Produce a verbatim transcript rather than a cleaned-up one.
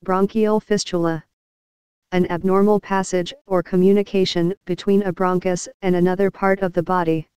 Bronchial fistula. An abnormal passage or communication between a bronchus and another part of the body.